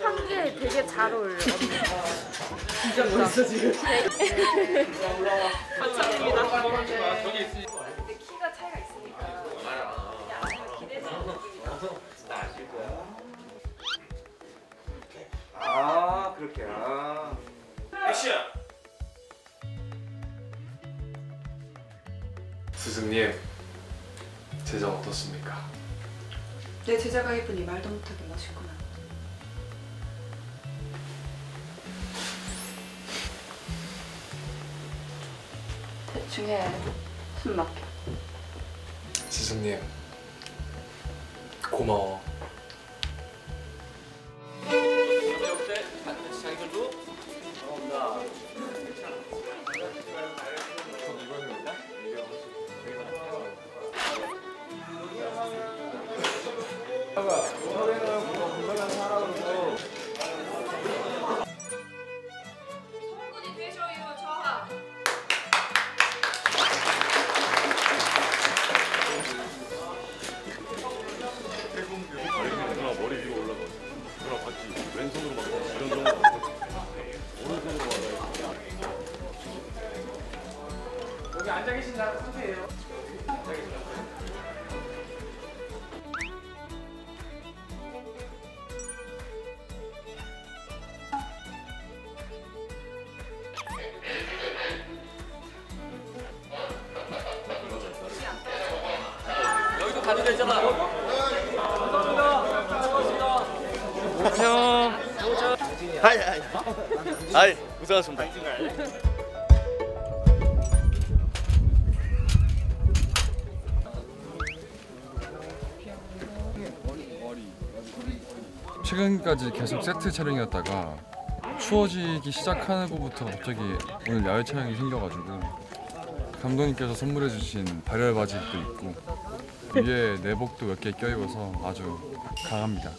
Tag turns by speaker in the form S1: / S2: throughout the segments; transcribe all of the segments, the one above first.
S1: 힙합한 게 되게 잘 어울려.
S2: 진짜 멋있어 지금.
S1: 감사합니다.
S3: 근데 키가 차이가 있으니까 그냥 기대서
S2: 아 그렇게. 아. 액션.
S4: 스승님, 제자 어떻습니까?
S3: 내 제자가 예쁘니 말도 못하게 멋있구나. 대충 해. 숨 막혀.
S4: 스승님, 고마워.
S3: 성군이 되셔요 저하.
S5: 누나 머리 위로 올라가. 누나 봤지? 왼손으로 막 이런 정도. 오른손으로 와가.
S2: 여기 앉아 계신 상태예요.
S6: 여기도 가도 되잖아.
S5: 안녕. 아이, 고생하셨습니다.
S7: 최근까지 계속 세트 촬영이었다가 추워지기 시작하고부터 갑자기 오늘 야외 촬영이 생겨가지고 감독님께서 선물해 주신 발열 바지도 있고 위에 내복도 몇 개 껴입어서 아주 강합니다.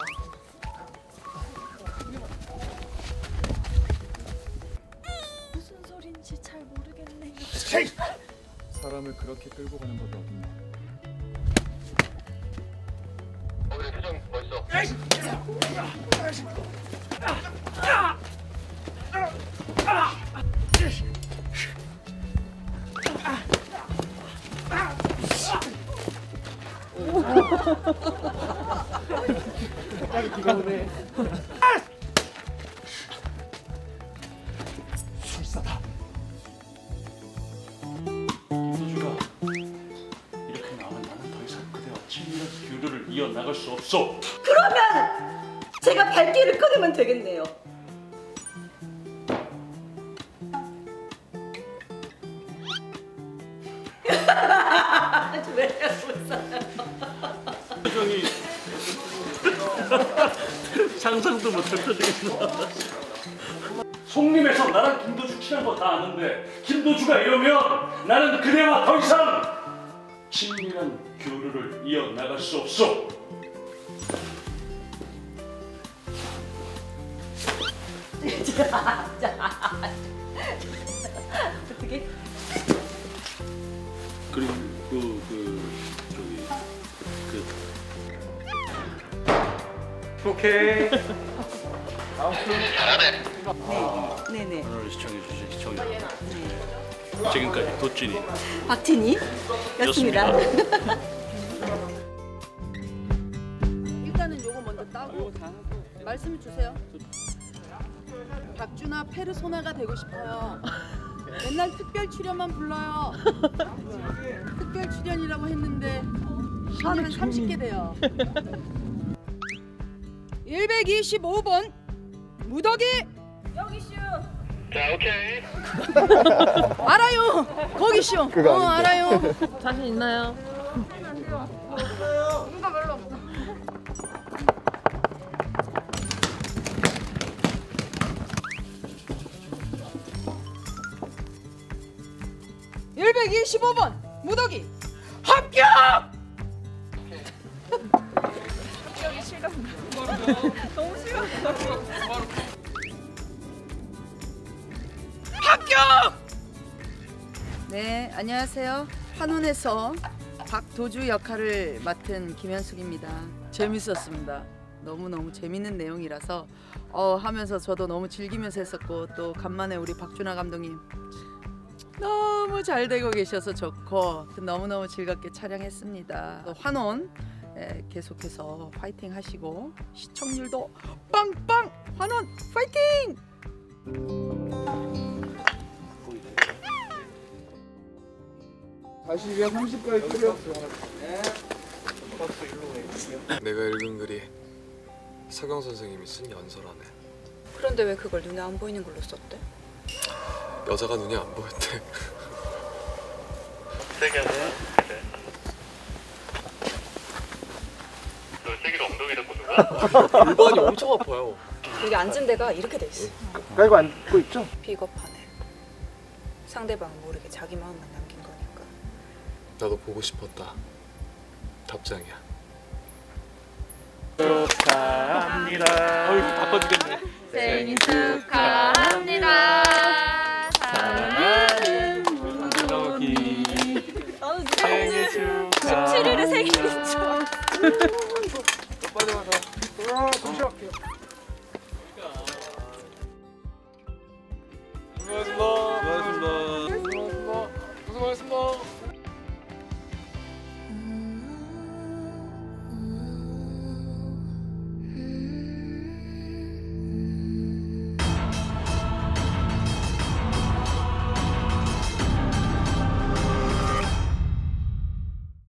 S1: 무슨 소린지 잘 모르겠네요.
S7: 사람을 그렇게 끌고 가는 법이 어딨나.
S5: 그래, 표정 멋있어.
S2: 갑자기 비가 오네.
S5: 술사다. 김도주가 이렇게 나오면 나는 더 이상 그대와 친밀한 교류를 이어나갈 수 없어.
S8: 그러면 제가 발길을 끊으면 되겠네요. 왜 웃어요?
S5: 표정이 상상도 못할 표정이 나왔어. 송림에서 나랑 김도주 친한 거 다 아는데 김도주가 이러면 나는 그대와 더 이상 친밀한 교류를 이어나갈 수 없어.
S8: 어떻게?
S5: 그리고
S2: 오케이. 다음 film.
S8: 네네.
S5: 오늘 시청해주신 시청자 지금까지 도찐이
S8: 박진이였습니다.
S9: 일단은 요거 먼저 따고 말씀 주세요. 박준아 페르소나가 되고 싶어요. 맨날 특별 출연만 불러요. 특별 출연이라고 했는데 한 30개 돼요. 125번 무더기
S3: 여기슈.
S5: 자, 오케이.
S9: 알아요. 거기쇼. 알아요.
S1: 자신 있나요?
S3: 뭔가 별로 없어.
S9: 일 125번 무더기 합격!
S3: 합격이 실감나. 너무 실감나.
S9: 합격! 네, 안녕하세요. 한운에서 박도주 역할을 맡은 김현숙입니다. 재밌었습니다. 너무너무 재밌는 내용이라서 하면서 저도 너무 즐기면서 했었고 또 간만에 우리 박준하 감독님 너무 잘 되고 계셔서 좋고 너무너무 즐겁게 촬영했습니다. 환원 계속해서 파이팅 하시고 시청률도 빵빵 환원 파이팅!
S2: 40이야 30까지 끓여.
S4: 내가 읽은 글이 서경 선생님이 쓴 연설하네.
S3: 그런데 왜 그걸 눈에 안 보이는 걸로 썼대?
S4: 여자가 눈이 안 보였대.
S10: 세게 하세요. 네. 너 세기로 엉덩이 잡고 누가?
S4: 골반이 엄청 아파요.
S3: 여기 앉은 데가 이렇게 돼 있어.
S2: 깔고 앉고 있죠?
S3: 비겁하네. 상대방 모르게 자기 마음만 남긴 거니까.
S4: 나도 보고 싶었다. 답장이야.
S10: 축하합니다. 바꿔주겠네.
S1: 생일 축하합니다.
S10: 사랑하는 문덕이 생일 축하.
S1: 17일에 생일이죠.
S2: 빨리 와서.